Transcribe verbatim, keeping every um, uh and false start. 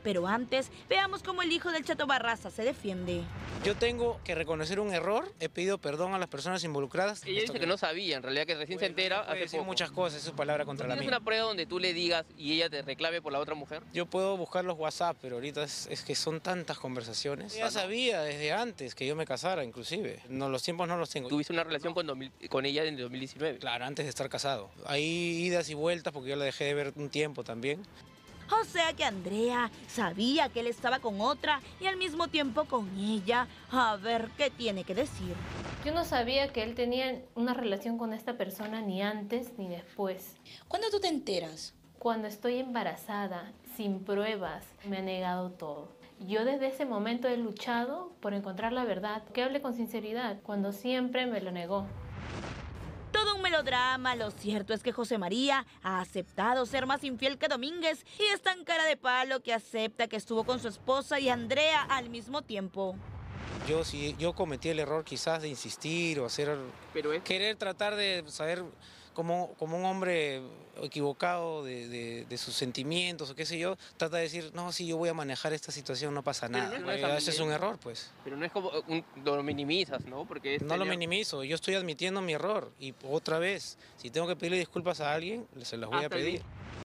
Pero antes, veamos cómo el hijo del Chato Barraza se defiende. Yo tengo que reconocer un error, he pedido perdón a las personas involucradas. Ella dice que no sabía, en realidad que recién se entera Puede hace decir poco. muchas cosas, es su palabra contra la ¿Tienes mía. una prueba donde tú le digas y ella te reclame por la otra mujer? Yo puedo buscar los WhatsApp, pero ahorita es, es que son tantas conversaciones. Ella sabía desde antes que yo me casara, inclusive. No, los tiempos no los tengo. Tuviste una relación con, dos mil con ella en dos mil diecinueve. Claro, antes de estar casado. Hay idas y vueltas porque yo la dejé de ver un tiempo también. O sea que Andrea sabía que él estaba con otra y al mismo tiempo con ella. A ver qué tiene que decir. Yo no sabía que él tenía una relación con esta persona ni antes ni después. ¿Cuándo tú te enteras? Cuando estoy embarazada, sin pruebas, me ha negado todo. Yo desde ese momento he luchado por encontrar la verdad, que hable con sinceridad, cuando siempre me lo negó. Todo un melodrama, lo cierto es que José María ha aceptado ser más infiel que Domínguez y es tan cara de palo que acepta que estuvo con su esposa y Andrea al mismo tiempo. Yo sí, yo cometí el error quizás de insistir o hacer, Pero es... querer tratar de saber como, como un hombre equivocado de, de, de sus sentimientos o qué sé yo, trata de decir, no, sí, yo voy a manejar esta situación, no pasa Pero nada. no es Eh, así, Ese es ¿eh? un error, pues. Pero no es como, un, lo minimizas, ¿no? Porque es No lo tener- minimizo, yo estoy admitiendo mi error y otra vez, si tengo que pedirle disculpas a alguien, se las voy a Hasta el pedir. día-